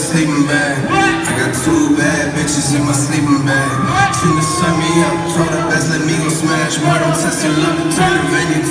sleeping bag. I got 2 bad bitches in my sleeping bag. Finna set me up, told her best let me go smash. Boy, don't test your love, turn the venue